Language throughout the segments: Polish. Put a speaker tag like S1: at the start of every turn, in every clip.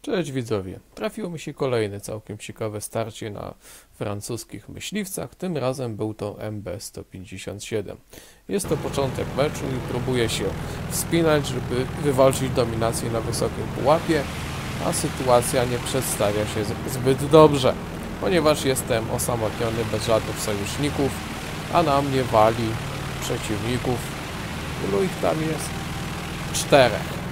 S1: Cześć widzowie, trafiło mi się kolejne całkiem ciekawe starcie na francuskich myśliwcach, tym razem był to MB-157. Jest to początek meczu i próbuję się wspinać, żeby wywalczyć dominację na wysokim pułapie, a sytuacja nie przedstawia się zbyt dobrze, ponieważ jestem osamotniony bez żadnych sojuszników, a na mnie wali przeciwników. Ilu ich tam jest? 4.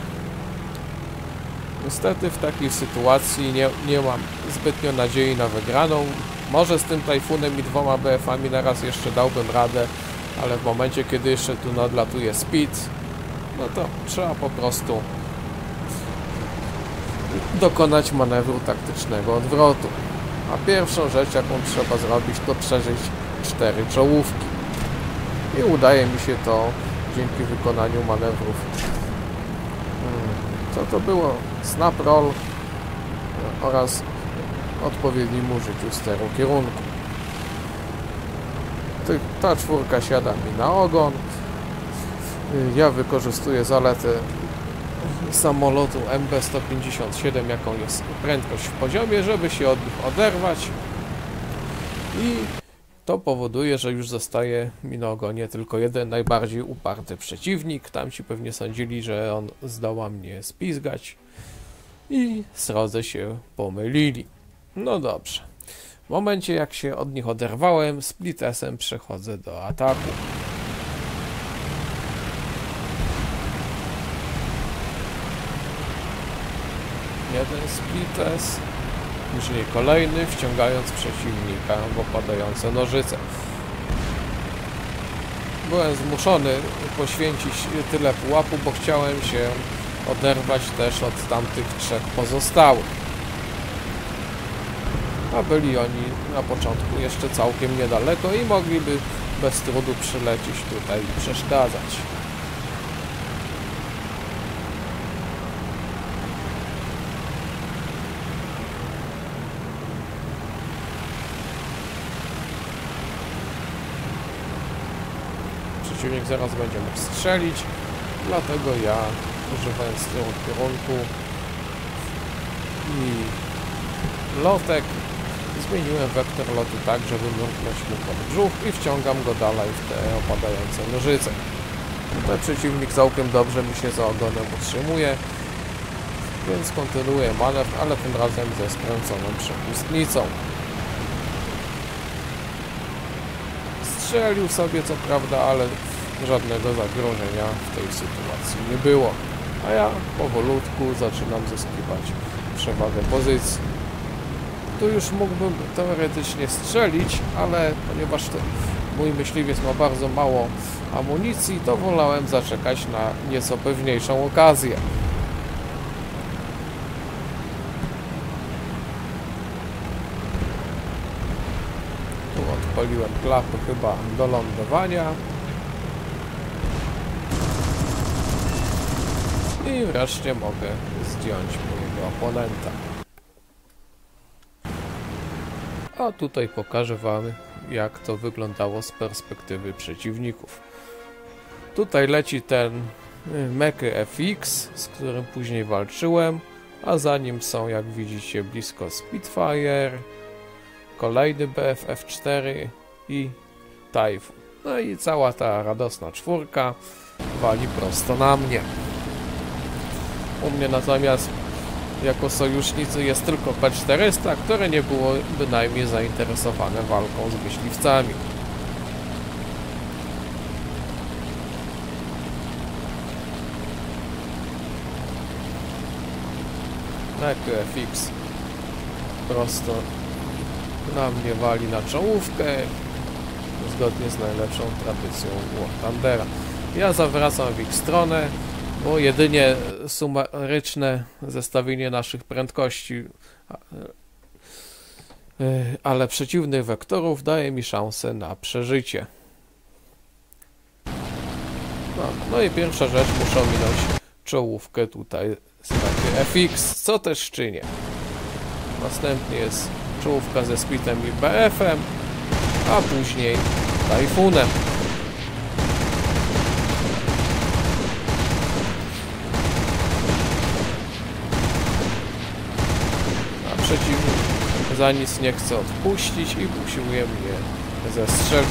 S1: Niestety w takiej sytuacji nie mam zbytnio nadziei na wygraną. Może z tym Tajfunem i 2 BF-ami na raz jeszcze dałbym radę, ale w momencie, kiedy jeszcze tu nadlatuje Speed, no to trzeba po prostu dokonać manewru taktycznego odwrotu. A pierwszą rzecz, jaką trzeba zrobić, to przeżyć 4 czołówki. I udaje mi się to dzięki wykonaniu manewrów. Co to było? Snap roll oraz odpowiednim użyciu steru kierunku. Ta 4 siada mi na ogon. Ja wykorzystuję zaletę samolotu MB-157, jaką jest prędkość w poziomie, żeby się od nich oderwać. I to powoduje, że już zostaje mi na ogonie tylko jeden najbardziej uparty przeciwnik. Tamci pewnie sądzili, że on zdoła mnie spizgać i srodze się pomylili. No dobrze. W momencie, jak się od nich oderwałem, splitesem przechodzę do ataku. Jeden splites, później kolejny, wciągając przeciwnika w opadające nożyce. Byłem zmuszony poświęcić tyle pułapu, bo chciałem się oderwać też od tamtych 3 pozostałych. A byli oni na początku jeszcze całkiem niedaleko i mogliby bez trudu przylecieć tutaj i przeszkadzać. Przeciwnik zaraz będzie mógł strzelić, dlatego ja, używając tego kierunku i lotek, zmieniłem wektor lotu tak, żeby mruknąć mu pod brzuch i wciągam go dalej w te opadające nożyce. Tutaj przeciwnik całkiem dobrze mi się za ogonem utrzymuje, więc kontynuuję manewr, ale tym razem ze skręconą przepustnicą. Strzelił sobie co prawda, ale żadnego zagrożenia w tej sytuacji nie było. A ja powolutku zaczynam zyskiwać przewagę pozycji. Tu już mógłbym teoretycznie strzelić, ale ponieważ mój myśliwiec ma bardzo mało amunicji, to wolałem zaczekać na nieco pewniejszą okazję. Odpaliłem klapy chyba do lądowania i wreszcie mogę zdjąć mojego oponenta. A tutaj pokażę wam, jak to wyglądało z perspektywy przeciwników. Tutaj leci ten Meky FX, z którym później walczyłem, a za nim są, jak widzicie, blisko Spitfire, kolejny BF-F4 i Tajfun. No i cała ta radosna 4 wali prosto na mnie. U mnie natomiast jako sojusznicy jest tylko P-400, które nie było bynajmniej zainteresowane walką z myśliwcami. Meky FX prosto na mnie wali na czołówkę, zgodnie z najlepszą tradycją War Thundera. Ja zawracam w ich stronę, bo jedynie sumaryczne zestawienie naszych prędkości, ale przeciwnych wektorów daje mi szansę na przeżycie. No i pierwsza rzecz, muszę minąć czołówkę tutaj z Meky FX, co też czynię. Następnie jest czołówka ze Splitem i BF-em, a później Tajfunem. przeciwnik za nic nie chce odpuścić i usiłuje mnie zestrzelić.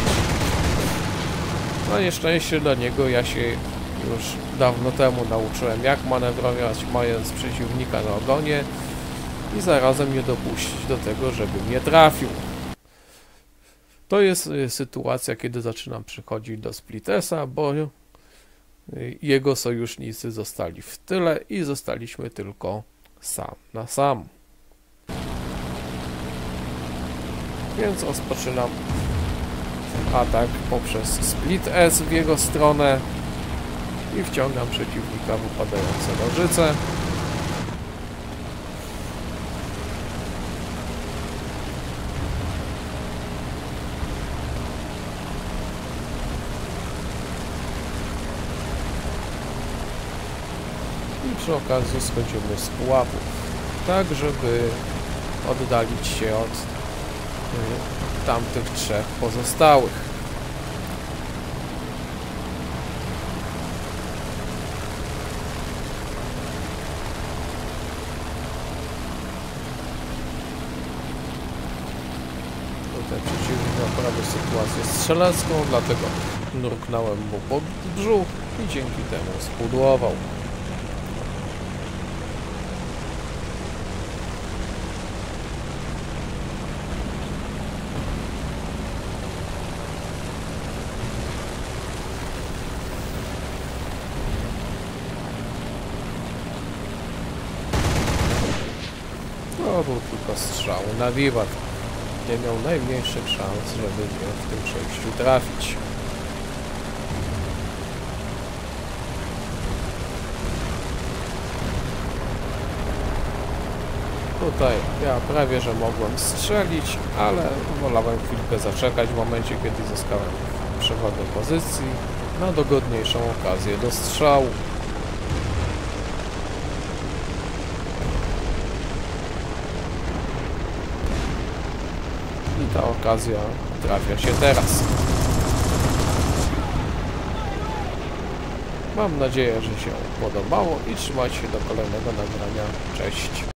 S1: Na nieszczęście dla niego ja się już dawno temu nauczyłem, jak manewrować, mając przeciwnika na ogonie i zarazem nie dopuścić do tego, żeby mnie trafił. To jest sytuacja, kiedy zaczynam przychodzić do Splitesa, bo jego sojusznicy zostali w tyle i zostaliśmy tylko sam na sam. Więc rozpoczynam atak poprzez Split S w jego stronę i wciągam przeciwnika w upadające nożyce. I przy okazji schodzimy z pułapów, tak żeby oddalić się od tamtych trzech pozostałych. Tutaj przeciwnik ma prawie sytuację strzelecką, dlatego nurknąłem mu pod brzuch i dzięki temu spudłował. To był tylko strzał na wiwat. Nie miał najmniejszych szans, żeby mnie w tym przejściu trafić. Tutaj ja prawie że mogłem strzelić, ale wolałem chwilkę zaczekać w momencie, kiedy zyskałem przewagę pozycji na dogodniejszą okazję do strzału. I ta okazja trafia się teraz. Mam nadzieję, że się podobało i trzymajcie się do kolejnego nagrania. Cześć!